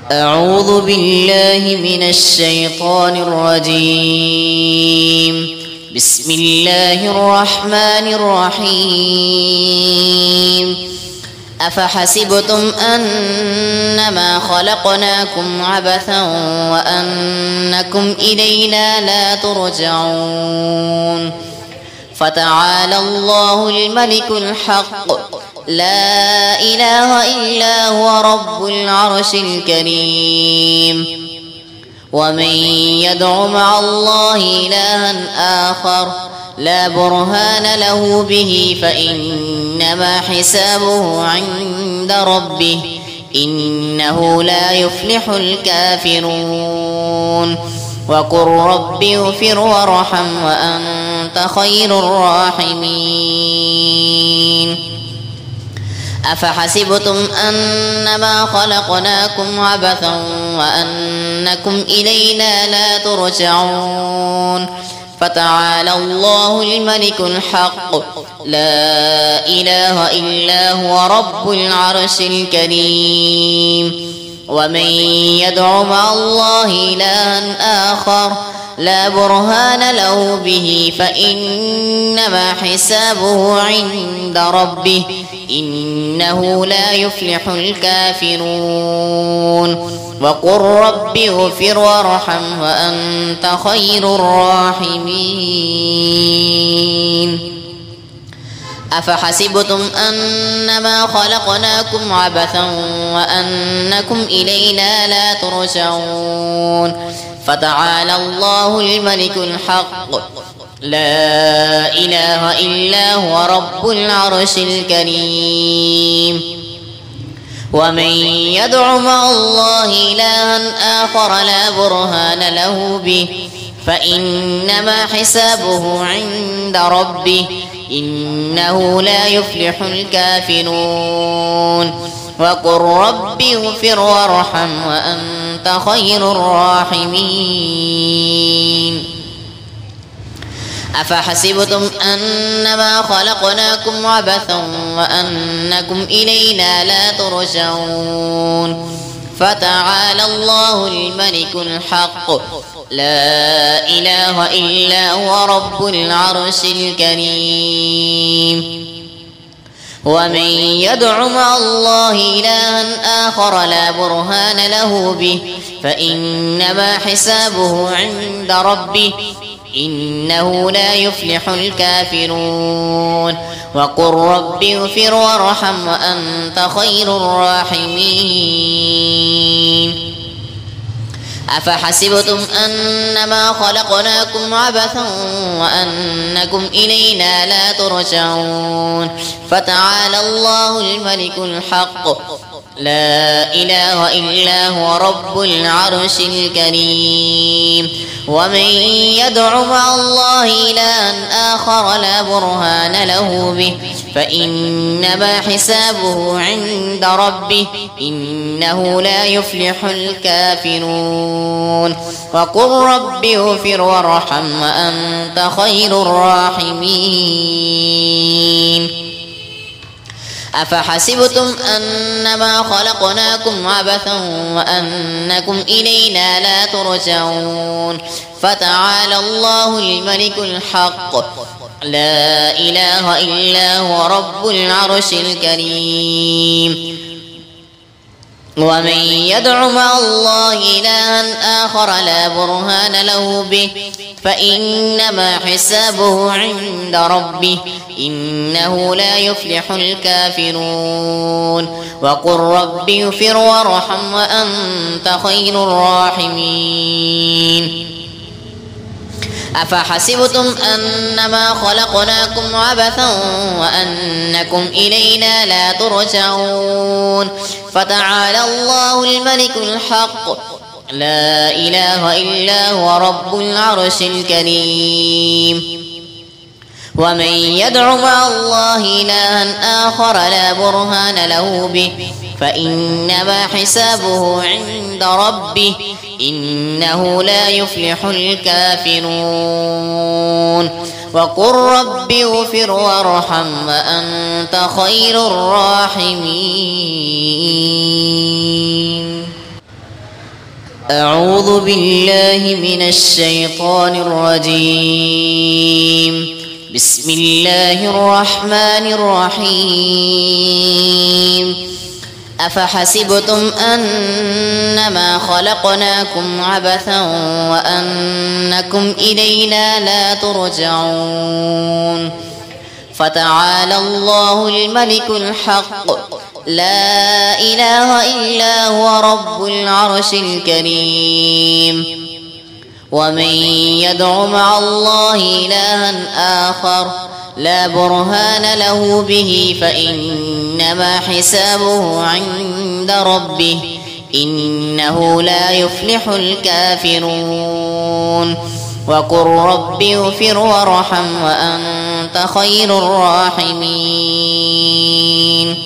أعوذ بالله من الشيطان الرجيم. بسم الله الرحمن الرحيم. أفحسبتم أنما خلقناكم عبثا وأنكم إلينا لا ترجعون فتعالى الله الملك الحق لا إله إلا هو رب العرش الكريم. ومن يدع مع الله إلها آخر لا برهان له به فإنما حسابه عند ربه إنه لا يفلح الكافرون. وقل رب اغفر وارحم وأنت خير الراحمين. أفحسبتم أنما خلقناكم عبثا وأنكم إلينا لا ترجعون فتعالى الله الملك الحق لا إله إلا هو رب العرش الكريم. ومن يدع مع الله إلها آخر لا برهان له به فإنما حسابه عند ربه إنه لا يفلح الكافرون. وقل رب اغفر وارحم وأنت خير الراحمين. أفحسبتم أنما خلقناكم عبثا وأنكم إلينا لا ترجعون فتعالى الله الملك الحق لا إله إلا هو رب العرش الكريم. ومن يدع مع الله إلها آخر لا برهان له به فإنما حسابه عند ربه إنه لا يفلح الكافرون. وقل رب اغفر وارحم وأنت خير الراحمين. أفحسبتم أنما خلقناكم عبثا وأنكم إلينا لا ترجعون فتعالى الله الملك الحق لا إله إلا هو رب العرش الكريم. ومن يدع مع الله إلها آخر لا برهان له به فإنما حسابه عند ربه إنه لا يفلح الكافرون. وقل رب اغفر وارحم وأنت خير الراحمين. أفحسبتم أنما خلقناكم عبثا وأنكم إلينا لا ترجعون فتعالى الله الملك الحق لا إله إلا هو رب العرش الكريم. ومن يدع مع الله إلها آخر لا برهان له به فإنما حسابه عند ربه إنه لا يفلح الكافرون. وقل رب اغفر وارحم وأنت خير الراحمين. أفحسبتم أنما خلقناكم عبثا وأنكم إلينا لا ترجعون فتعالى الله الملك الحق لا إله إلا هو رب العرش الكريم. ومن يدع مع الله إلها آخر لا برهان له به فإنما حسابه عند ربه إنه لا يفلح الكافرون. وقل رب اغفر وارحم وأنت خير الراحمين. أفحسبتم أنما خلقناكم عبثا وأنكم إلينا لا ترجعون فتعالى الله الملك الحق لا إله إلا هو رب العرش الكريم. ومن يدع مع الله إلها آخر لا برهان له به فإنما حسابه عند ربه إنه لا يفلح الكافرون. وقل رب اغفر وارحم وأنت خير الراحمين. أعوذ بالله من الشيطان الرجيم. بسم الله الرحمن الرحيم. أفحسبتم أنما خلقناكم عبثا وأنكم إلينا لا ترجعون فتعالى الله الملك الحق لا إله إلا هو رب العرش الكريم. ومن يدع مع الله إلها آخر لا برهان له به فإنما حسابه عند ربه إنه لا يفلح الكافرون. وقل رب اغفر وارحم وأنت خير الراحمين.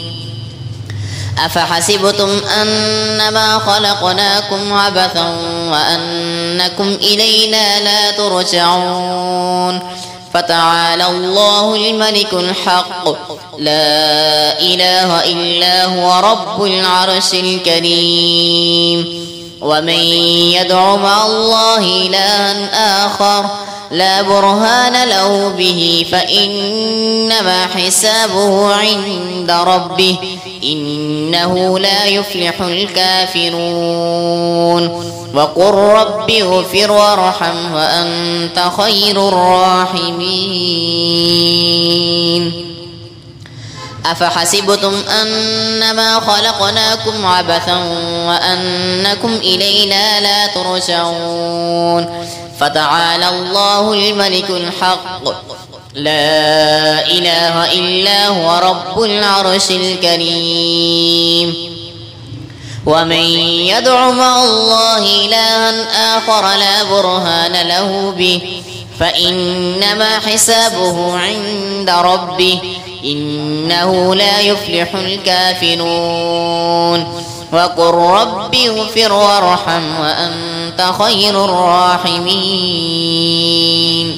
أفحسبتم أنما خلقناكم عبثا وأنكم إلينا لا ترجعون فتعالى الله الملك الحق لا إله إلا هو رب العرش الكريم. ومن يدع مع الله إلها آخر لا برهان له به فإنما حسابه عند ربه إنه لا يفلح الكافرون. وقل رب اغفر وارحم وأنت خير الراحمين. أفحسبتم أنما خلقناكم عبثا وأنكم إلينا لا ترجعون فتعالى الله الملك الحق لا إله إلا هو رب العرش الكريم. ومن يدع مع الله إلها آخر لا برهان له به فإنما حسابه عند ربه إنه لا يفلح الكافرون. وقل رب اغفر وارحم وأنت خير الراحمين.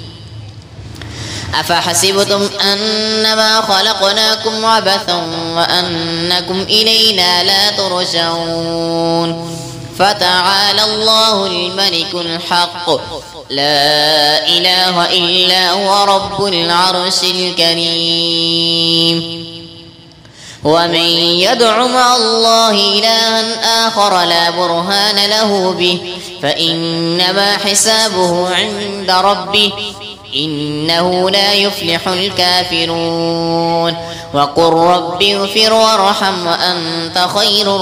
أفحسبتم أنما خلقناكم عبثا وأنكم إلينا لا ترجعون فتعالى الله الملك الحق لا إله إلا هو رب العرش الكريم. ومن يدع مع الله إلها آخر لا برهان له به فإنما حسابه عند ربه إنه لا يفلح الكافرون. وقل رب اغفر وارحم وأنت خير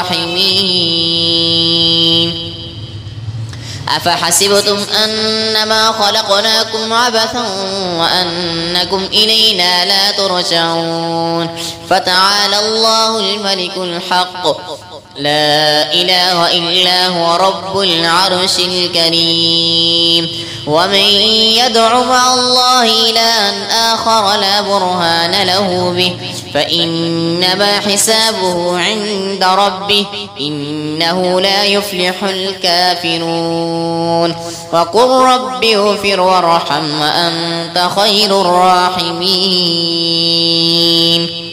الراحمين. أفحسبتم أنما خلقناكم عبثا وأنكم إلينا لا ترجعون فتعالى الله الملك الحق لا إله إلا هو رب العرش الكريم. ومن يدع مع الله إلها آخر لا برهان له به فإنما حسابه عند ربه إنه لا يفلح الكافرون. وقل رب اغفر وارحم وأنت خير الراحمين.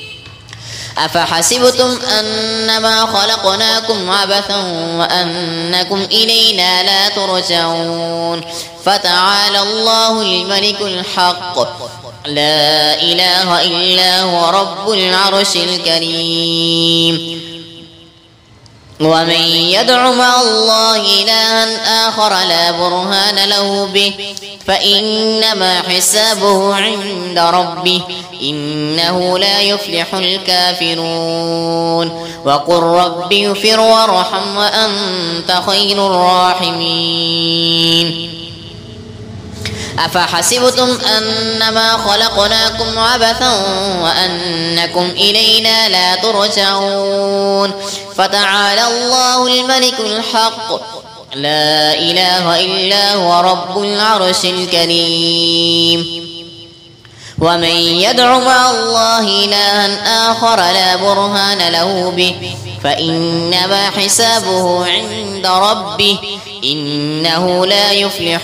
أفحسبتم أنما خلقناكم عبثا وأنكم إلينا لا ترجعون فتعالى الله الملك الحق لا إله إلا هو رب العرش الكريم. ومن يدع مع الله إلها آخر لا برهان له به فإنما حسابه عند ربه إنه لا يفلح الكافرون. وقل رب اغفر وارحم وأنت خير الراحمين. أفحسبتم أنما خلقناكم عبثا وأنكم إلينا لا ترجعون فتعالى الله الملك الحق لا إله إلا هو رب العرش الكريم. ومن يدع مع الله إلها آخر لا برهان له به فإنما حسابه عند ربه إنه لا يفلح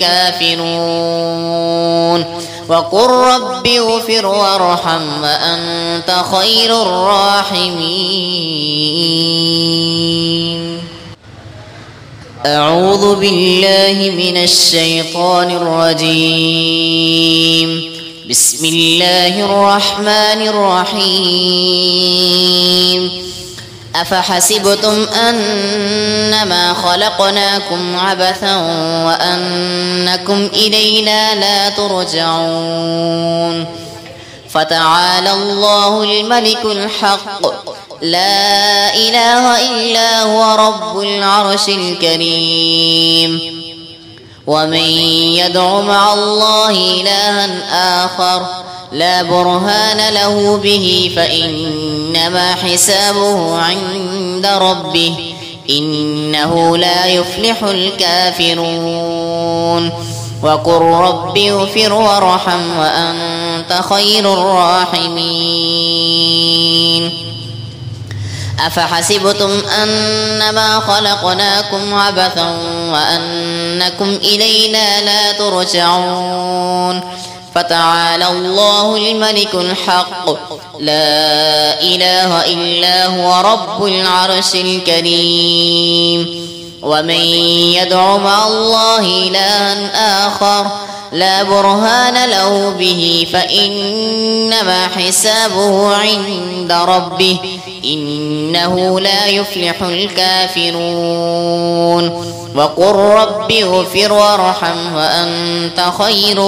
الكافرون. وقل رب اغفر وارحم وأنت خير الراحمين. أعوذ بالله من الشيطان الرجيم. بسم الله الرحمن الرحيم. أفحسبتم أنما خلقناكم عبثا وأنكم إلينا لا ترجعون فتعالى الله الملك الحق لا إله إلا هو رب العرش الكريم. ومن يدع مع الله إلها آخر لا برهان له به فإنما حسابه عند ربه إنه لا يفلح الكافرون. وقل رب اغفر وارحم وأنت خير الراحمين. أفحسبتم أنما خلقناكم عبثا وأنكم إلينا لا ترجعون فتعالى الله الملك الحق لا إله إلا هو رب العرش الكريم. ومن يدع مع الله إلها آخر لا برهان له به فإنما حسابه عند ربه إنه لا يفلح الكافرون. وقل رب اغفر وارحم وأنت خير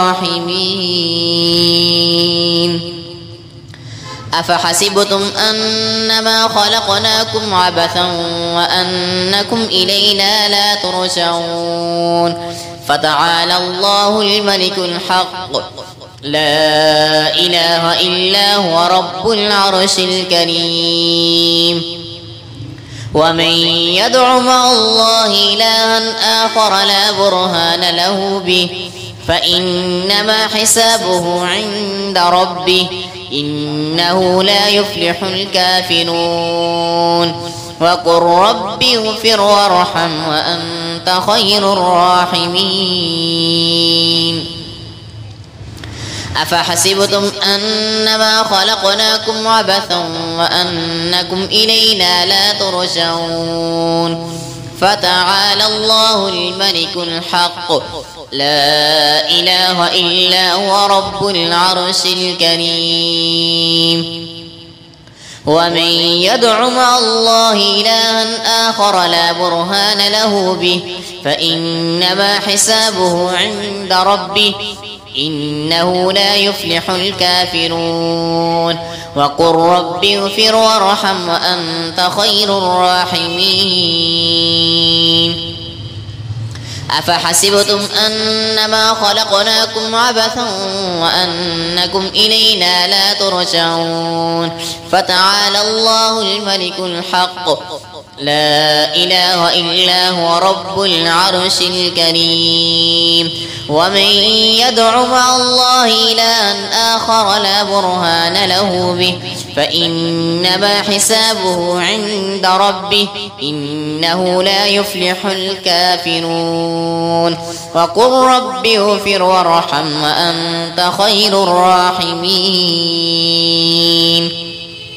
الراحمين. أفحسبتم أنما خلقناكم عبثا وأنكم إلينا لا ترجعون فتعالى الله الملك الحق لا إله إلا هو رب العرش الكريم. ومن يدع مع الله إلها آخر لا برهان له به فإنما حسابه عند ربه إنه لا يفلح الكافرون. وقل رب اغفر وارحم وأنت خير الراحمين. أفحسبتم أنما خلقناكم عبثا وأنكم إلينا لا ترجعون فتعالى الله الملك الحق لا إله إلا هو رب العرش الكريم. ومن يدع مع الله إلها آخر لا برهان له به فإنما حسابه عند ربه إنه لا يفلح الكافرون. وقل رب اغفر وارحم وأنت خير الراحمين. أفحسبتم أنما خلقناكم عبثا وأنكم إلينا لا ترجعون فتعالى الله الملك الحق لا إله إلا هو رب العرش الكريم. ومن يدع مع الله إلها آخر لا برهان له به فإنما حسابه عند ربه إنه لا يفلح الكافرون. وقل رب اغفر وارحم وأنت خير الراحمين.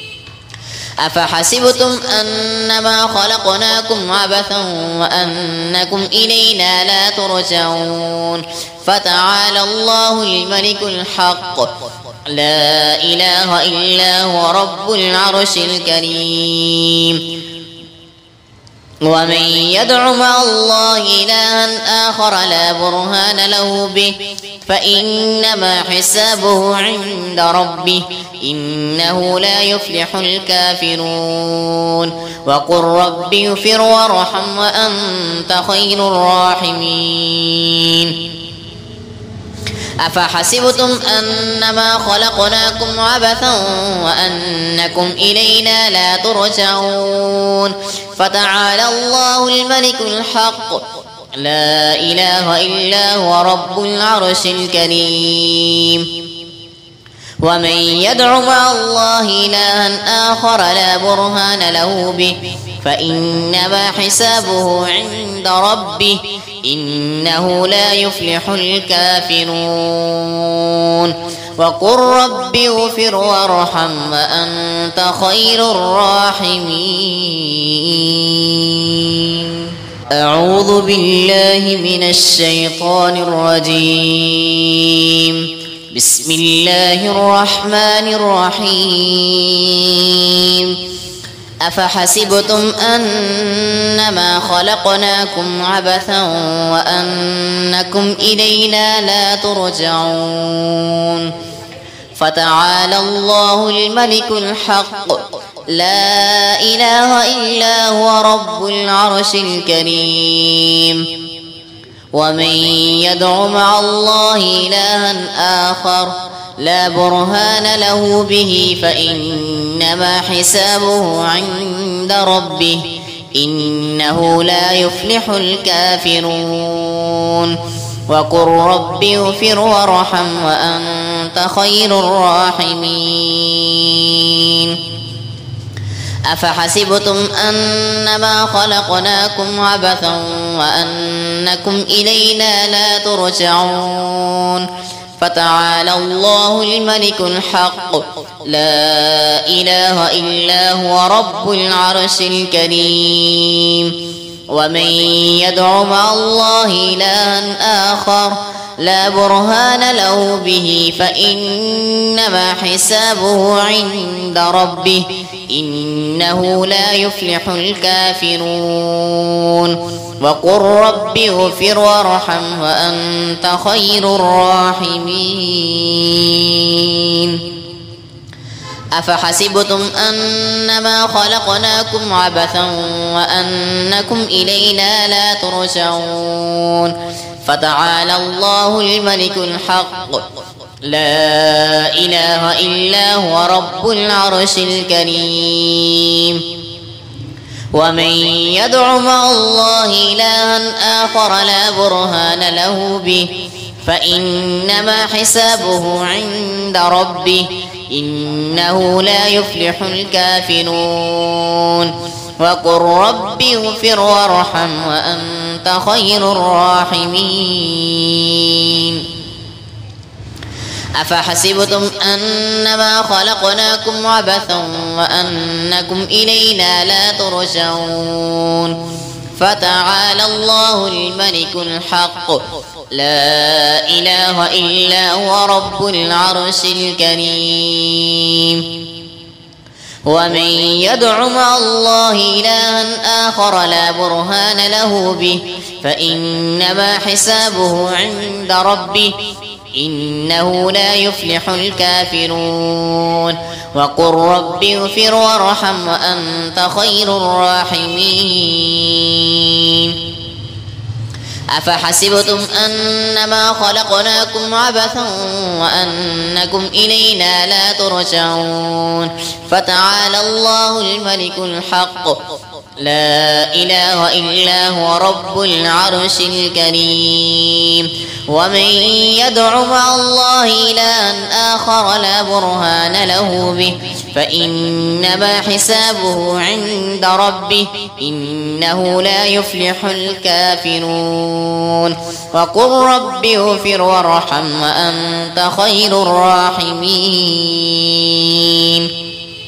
أفحسبتم أنما خلقناكم عبثا وأنكم إلينا لا ترجعون فتعالى الله الملك الحق لا إله إلا هو رب العرش الكريم. ومن يدع مع الله إلها آخر لا برهان له به فإنما حسابه عند ربه إنه لا يفلح الكافرون. وقل رب اغفر وارحم وأنت خير الراحمين. أفحسبتم أنما خلقناكم عبثا وأنكم إلينا لا ترجعون فتعالى الله الملك الحق لا إله إلا هو رب العرش الكريم. ومن يدع مع الله إلها آخر لا برهان له به فإنما حسابه عند ربه إنه لا يفلح الكافرون. وقل رب اغفر وارحم وأنت خير الراحمين. أعوذ بالله من الشيطان الرجيم. بسم الله الرحمن الرحيم. أفحسبتم أنما خلقناكم عبثا وأنكم إلينا لا ترجعون فتعالى الله الملك الحق لا إله إلا هو رب العرش الكريم. ومن يدع مع الله إلها آخر لا برهان له به فإنما حسابه عند ربه إنه لا يفلح الكافرون. وقل رب اغفر وارحم وأنت خير الراحمين. أفحسبتم أنما خلقناكم عبثا وأنكم إلينا لا ترجعون فتعالى الله الملك الحق لا إله إلا هو رب العرش الكريم. ومن يدع مع الله إلها آخر لا برهان له به فإنما حسابه عند ربه إنه لا يفلح الكافرون. وقل رب اغفر وارحم وأنت خير الراحمين. أفحسبتم أنما خلقناكم عبثا وأنكم إلينا لا ترجعون فتعالى الله الملك الحق لا إله إلا هو رب العرش الكريم. ومن يدع مع الله إلها آخر لا برهان له به فإنما حسابه عند ربه إنه لا يفلح الكافرون. وقل رب اغفر وارحم وأنت خير الراحمين. أفحسبتم أنما خلقناكم عبثا وأنكم إلينا لا ترجعون فتعالى الله الملك الحق لا إله إلا هو رب العرش الكريم. ومن يدع مع الله إلها آخر لا برهان له به فإنما حسابه عند ربه إنه لا يفلح الكافرون. وقل رب اغفر وارحم وأنت خير الراحمين. أفحسبتم أنما خلقناكم عبثا وأنكم إلينا لا ترجعون فتعالى الله الملك الحق لا إله إلا هو رب العرش الكريم. ومن يدع مع الله إلها آخر لا برهان له به فإنما حسابه عند ربه إنه لا يفلح الكافرون. وقل رب اغفر وارحم وأنت خير الراحمين.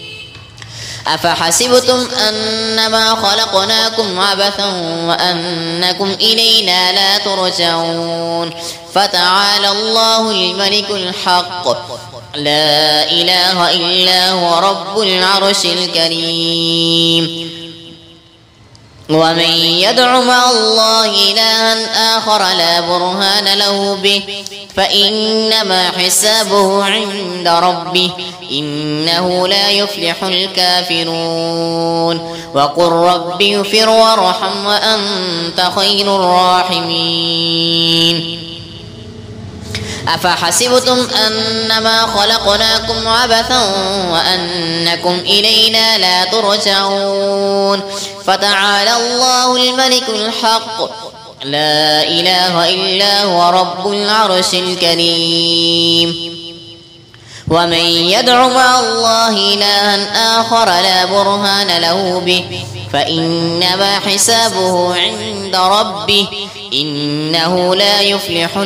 أفحسبتم أنما خلقناكم عبثا وأنكم إلينا لا ترجعون فتعالى الله الملك الحق لا إله إلا هو رب العرش الكريم. ومن يدع مع الله إلها آخر لا برهان له به فإنما حسابه عند ربه إنه لا يفلح الكافرون. وقل رب اغفر وارحم وأنت خير الراحمين. أفحسبتم أنما خلقناكم عبثا وأنكم إلينا لا ترجعون فتعالى الله الملك الحق لا إله إلا هو رب العرش الكريم. ومن يدع مع الله إلها آخر لا برهان له به فإنما حسابه عند ربه إنه لا يفلح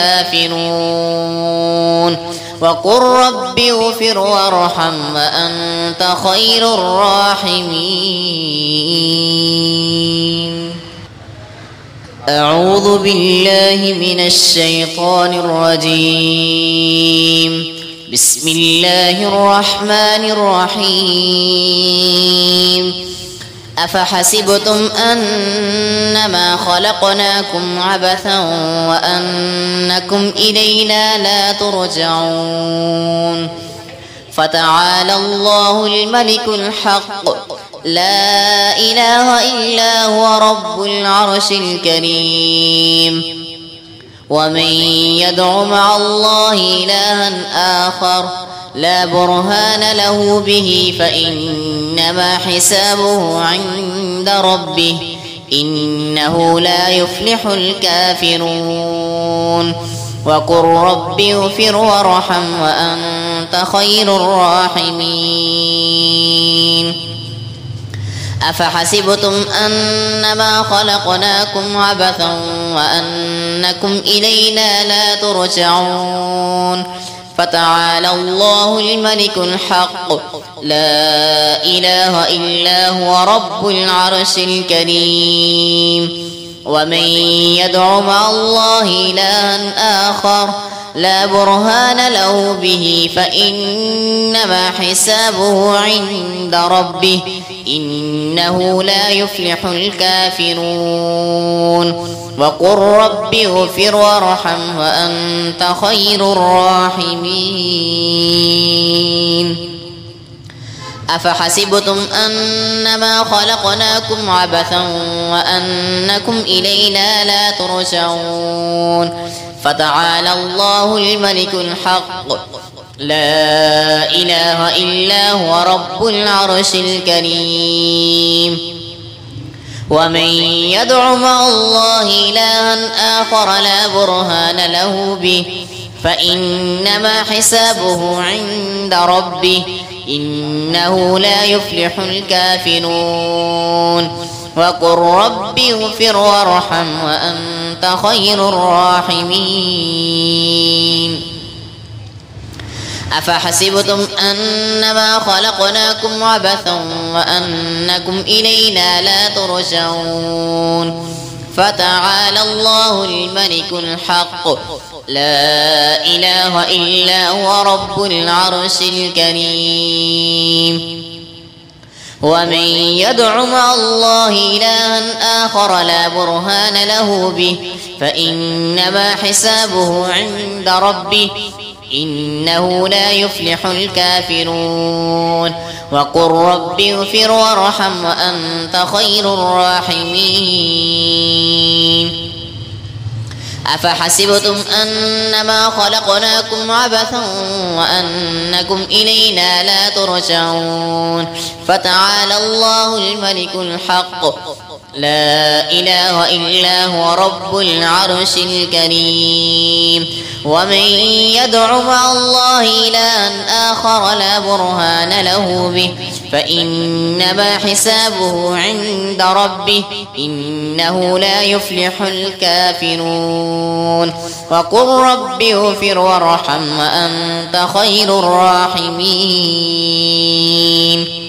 الكافرون. وقل رب اغفر وارحم وأنت خير الراحمين. أعوذ بالله من الشيطان الرجيم. بسم الله الرحمن الرحيم. أفحسبتم أنما خلقناكم عبثا وأنكم إلينا لا ترجعون فتعالى الله الملك الحق لا إله إلا هو رب العرش الكريم. ومن يدع مع الله إلها آخر لا برهان له به فإنما حسابه عند ربه إنه لا يفلح الكافرون. وقل رب اغفر وارحم وأنت خير الراحمين. أفحسبتم أنما خلقناكم عبثا وأنكم إلينا لا ترجعون فتعالى الله الملك الحق لا إله إلا هو رب العرش الكريم. ومن يدع مع الله إلها آخر لا برهان له به فإنما حسابه عند ربه إنه لا يفلح الكافرون. وقل رب اغفر وارحم وأنت خير الراحمين. أفحسبتم أنما خلقناكم عبثا وأنكم إلينا لا ترجعون فتعالى الله الملك الحق لا إله إلا هو رب العرش الكريم. ومن يدع مع الله إلها آخر لا برهان له به فإنما حسابه عند ربه إنه لا يفلح الكافرون. وقل رب اغفر وارحم وأنت خير الراحمين. أفحسبتم أنما خلقناكم عبثا وأنكم إلينا لا ترجعون فتعالى الله الملك الحق لا إله إلا هو رب العرش الكريم. ومن يدع مع الله إلها آخر لا برهان له به فإنما حسابه عند ربه إنه لا يفلح الكافرون. وقل رب اغفر وارحم وأنت خير الراحمين. أفحسبتم أنما خلقناكم عبثا وأنكم إلينا لا ترجعون فتعالى الله الملك الحق لا إله إلا هو رب العرش الكريم. ومن يدع مع الله إلها آخر لا برهان له به فإنما حسابه عند ربه إنه لا يفلح الكافرون. وقل رب اغفر وارحم وأنت خير الراحمين.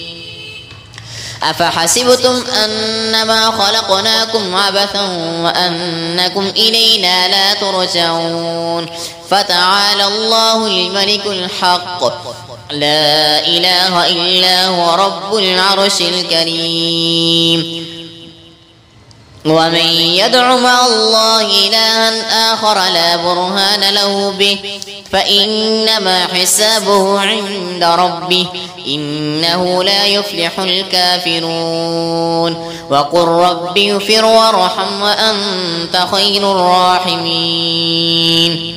أفحسبتم أنما خلقناكم عبثا وأنكم إلينا لا ترجعون فتعالى الله الملك الحق لا إله إلا هو رب العرش الكريم. ومن يدع مع الله إلها آخر لا برهان له به فإنما حسابه عند ربه إنه لا يفلح الكافرون. وقل رب اغفر وارحم وأنت خير الراحمين.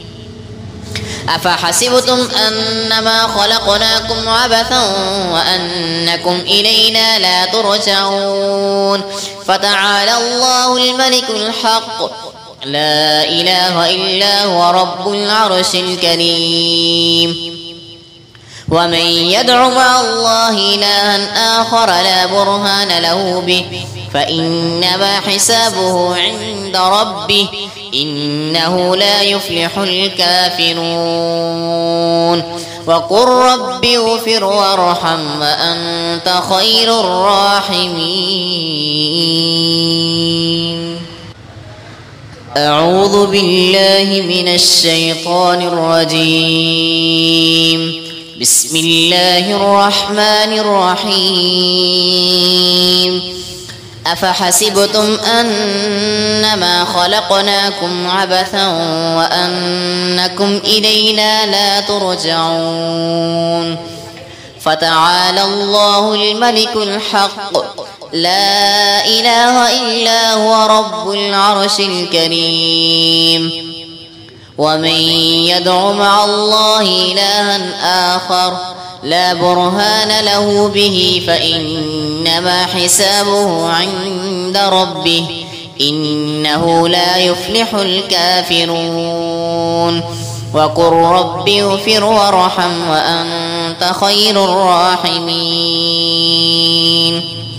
أفحسبتم أنما خلقناكم عبثا وأنكم إلينا لا ترجعون فتعالى الله الملك الحق لا إله إلا هو رب العرش الكريم. ومن يدع مع الله إلها آخر لا برهان له به فإنما حسابه عند ربه إنه لا يفلح الكافرون. وقل رب اغفر وارحم وأنت خير الراحمين. أعوذ بالله من الشيطان الرجيم. بسم الله الرحمن الرحيم. أفحسبتم أنما خلقناكم عبثا وأنكم إلينا لا ترجعون فتعالى الله الملك الحق لا إله إلا هو رب العرش الكريم. ومن يدع مع الله إلها آخر لا برهان له به فإنما حسابه عند ربه إنه لا يفلح الكافرون. وقل رب اغفر وارحم وأنت خير الراحمين.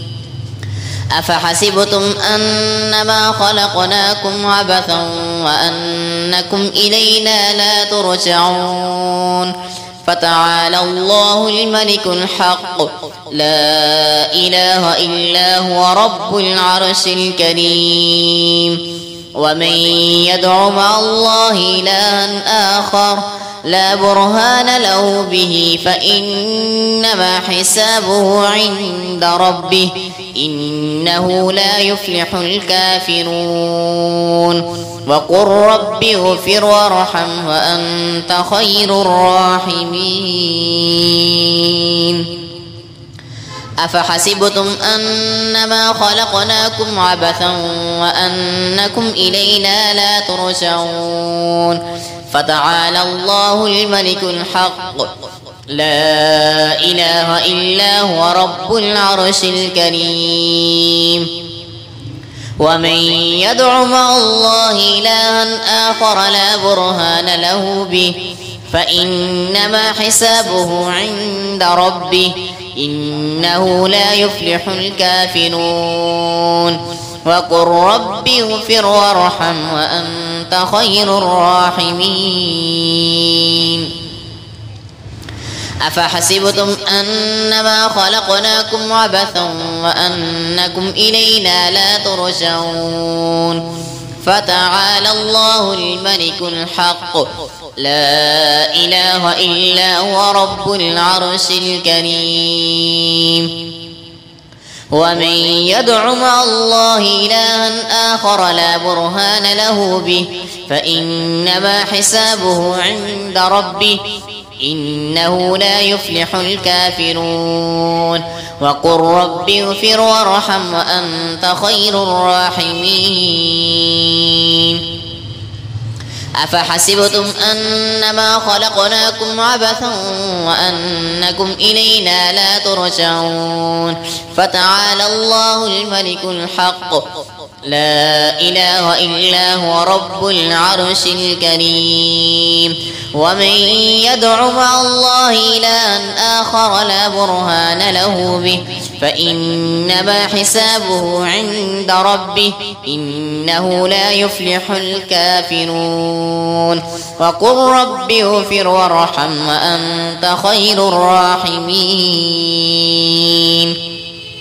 أفحسبتم أنما خلقناكم عبثا وأنكم إلينا لا ترجعون فتعالى الله الملك الحق لا إله إلا هو رب العرش الكريم. ومن يدع مع الله إلها آخر لا برهان له به فإنما حسابه عند ربه إنه لا يفلح الكافرون. وقل رب اغفر وارحم وأنت خير الراحمين. أفحسبتم أنما خلقناكم عبثا وأنكم إلينا لا ترجعون فتعالى الله الملك الحق لا إله إلا هو رب العرش الكريم. ومن يدع مع الله إلها آخر لا برهان له به فإنما حسابه عند ربه إنه لا يفلح الكافرون. وقل رب اغفر وارحم وأنت خير الراحمين. أفحسبتم أنما خلقناكم عبثا وأنكم إلينا لا ترجعون فتعالى الله الملك الحق لا إله إلا هو رب العرش الكريم. ومن يدع مع الله إلها آخر لا برهان له به فإنما حسابه عند ربه إنه لا يفلح الكافرون. وقل رب اغفر وارحم وأنت خير الراحمين. أفحسبتم أنما خلقناكم عبثا وأنكم إلينا لا ترجعون فتعالى الله الملك الحق لا إله إلا هو رب العرش الكريم. ومن يدع مع الله إلها آخر لا برهان له به فإنما حسابه عند ربه إنه لا يفلح الكافرون. وقل رب اغفر وارحم وأنت خير الراحمين.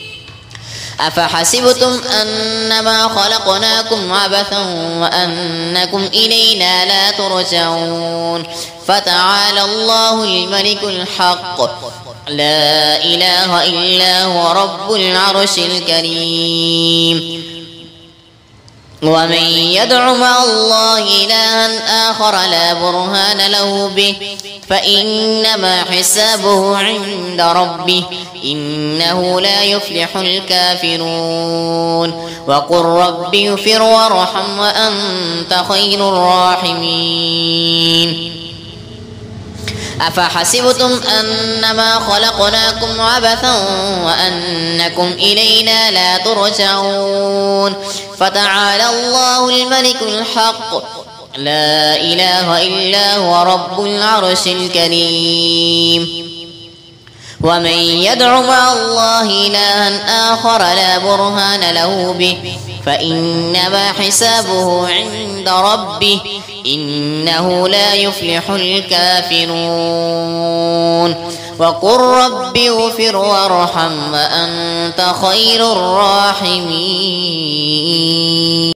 أفحسبتم أنما خلقناكم عبثا وأنكم إلينا لا ترجعون فتعالى الله الملك الحق لا إله إلا هو رب العرش الكريم. ومن يدع مع الله إلها آخر لا برهان له به فإنما حسابه عند ربه إنه لا يفلح الكافرون. وقل رب اغفر وارحم وأنت خير الراحمين. أفحسبتم أنما خلقناكم عبثا وأنكم إلينا لا ترجعون فتعالى الله الملك الحق لا إله إلا هو رب العرش الكريم. ومن يدع مع الله إلها آخر لا برهان له به فإنما حسابه عند ربه إنه لا يفلح الكافرون. وقل رب اغفر وارحم وأنت خير الراحمين.